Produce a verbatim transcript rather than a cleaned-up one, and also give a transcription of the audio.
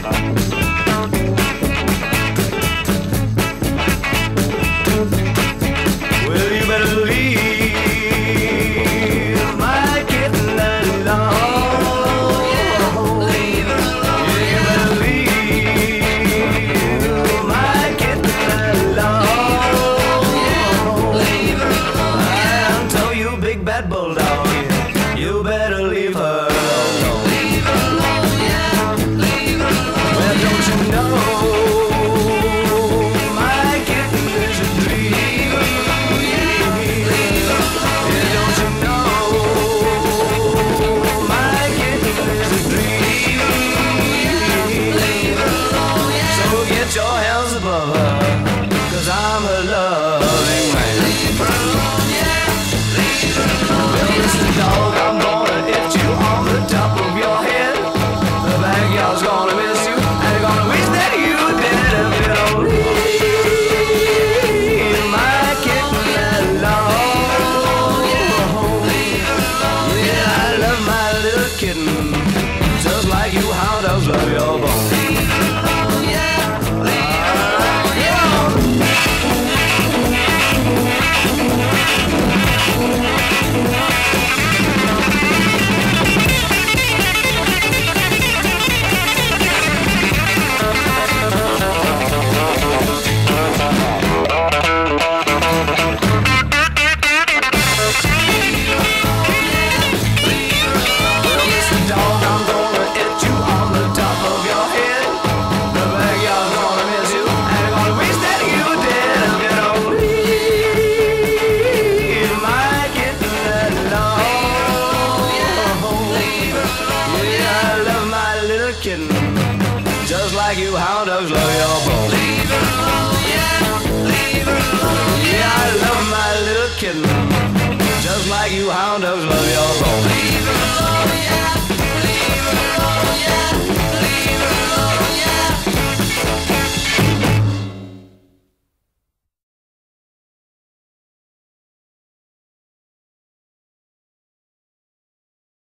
Well, you better leave my kitten alone. Leave her alone. Yeah, you better leave my kitten alone. Leave her alone. I'll tell you, big bad bulldog, you better leave her alone. Leave her alone, yeah. Leave her alone. Well, don't you know? Your hands above her, 'cause I'm her loving man. Leave her alone, yeah. Leave her alone. Well, Mister Dog, I'm gonna hit you on the top of your head. The backyard's gonna miss you, and they're gonna wish that you were dead if you don't leave my kitten alone. Yeah, I love my little kitten, just like you hound dogs love your bone. Just like you hound dogs love your bone. Leave her alone, yeah. Leave her alone. Yeah, I love my little kitten. Just like you hound dogs love your bone.